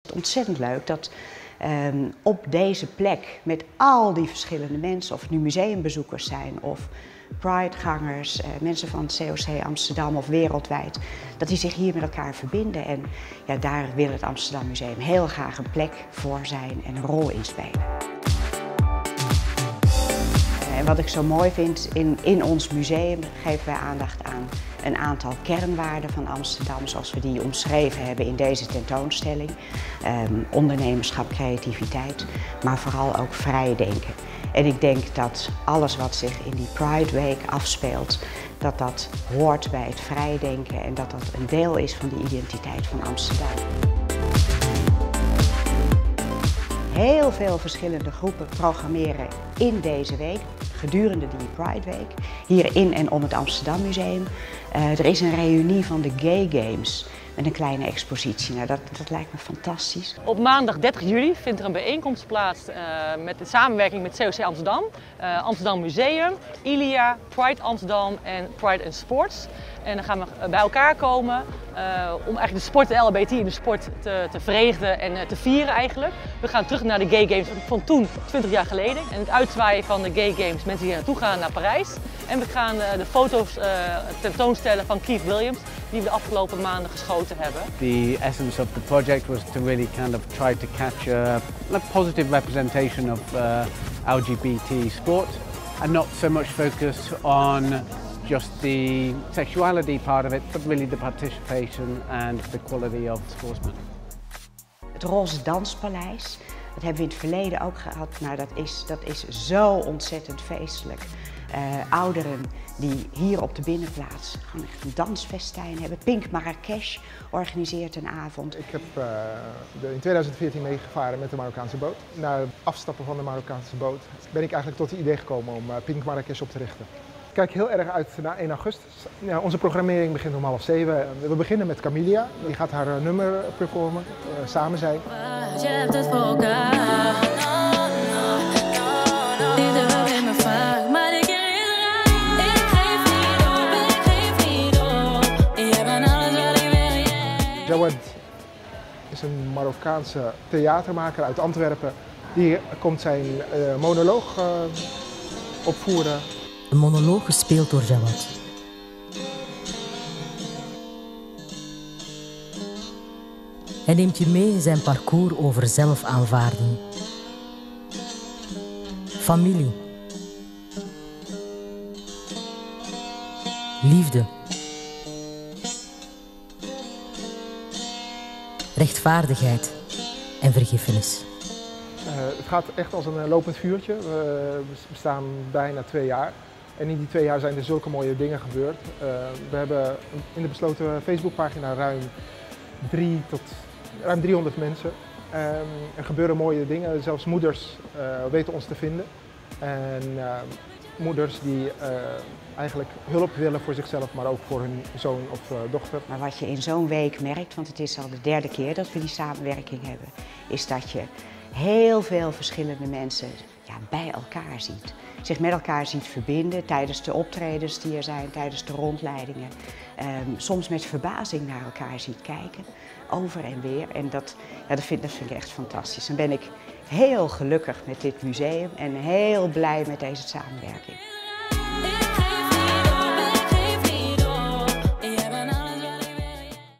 Ontzettend leuk dat op deze plek met al die verschillende mensen, of het nu museumbezoekers zijn of Pridegangers, mensen van het COC Amsterdam of wereldwijd, dat die zich hier met elkaar verbinden. En ja, daar wil het Amsterdam Museum heel graag een plek voor zijn en een rol in spelen. En wat ik zo mooi vind, in ons museum geven wij aandacht aan een aantal kernwaarden van Amsterdam, zoals we die omschreven hebben in deze tentoonstelling. Ondernemerschap, creativiteit, maar vooral ook vrij denken. En ik denk dat alles wat zich in die Pride Week afspeelt, dat hoort bij het vrij denken en dat een deel is van de identiteit van Amsterdam. Heel veel verschillende groepen programmeren in deze week, gedurende die Pride Week, hier in en om het Amsterdam Museum. Er is een reunie van de Gay Games met een kleine expositie. Nou, dat lijkt me fantastisch. Op maandag 30 juli vindt er een bijeenkomst plaats met de samenwerking met COC Amsterdam, Amsterdam Museum, ILIA, Pride Amsterdam en Pride and Sports. En dan gaan we bij elkaar komen om eigenlijk de sport, de LHBT in de sport te verenigen en te vieren eigenlijk. We gaan terug naar de Gay Games van toen, 20 jaar geleden. En het uitzwaaien van de Gay Games, mensen die naartoe gaan naar Parijs. En we gaan de foto's tentoonstellen van Keith Williams, die we de afgelopen maanden geschoten hebben. The essence of the project was to really kind of try to capture a positive representation of LGBT sport and not so much focus on just the sexuality part of it, but really the participation and the quality of sportsmen. Het Roze Danspaleis, dat hebben we in het verleden ook gehad. Nou, dat is zo ontzettend feestelijk. Ouderen die hier op de binnenplaats gewoon echt een dansfestijn hebben. Pink Marrakesh organiseert een avond. Ik heb in 2014 meegevaren met de Marokkaanse boot. Na het afstappen van de Marokkaanse boot ben ik eigenlijk tot het idee gekomen om Pink Marrakesh op te richten. Ik kijk heel erg uit naar 1 augustus. Ja, onze programmering begint om 6:30. We beginnen met Camilia. Die gaat haar nummer performen, Samen zijn. Je hebt het voor elkaar. Liefde wil in me vaak, maar ik geef niet op. Jij bent alles wat ik wil. Jawad is een Marokkaanse theatermaker uit Antwerpen. Die komt zijn monoloog opvoeren. Een monoloog gespeeld door Jawad. Hij neemt je mee in zijn parcours over zelf aanvaarden. Familie. Liefde. Rechtvaardigheid en vergiffenis. Het gaat echt als een lopend vuurtje. We bestaan bijna 2 jaar. En in die 2 jaar zijn er zulke mooie dingen gebeurd. We hebben in de besloten Facebookpagina ruim 300 mensen. Er gebeuren mooie dingen. Zelfs moeders weten ons te vinden. En moeders die eigenlijk hulp willen voor zichzelf, maar ook voor hun zoon of dochter. Maar wat je in zo'n week merkt, want het is al de 3e keer dat we die samenwerking hebben, is dat je heel veel verschillende mensen bij elkaar ziet. Zich met elkaar ziet verbinden tijdens de optredens die er zijn, tijdens de rondleidingen. Soms met verbazing naar elkaar ziet kijken, over en weer. En dat vind ik echt fantastisch. Dan ben ik heel gelukkig met dit museum en heel blij met deze samenwerking.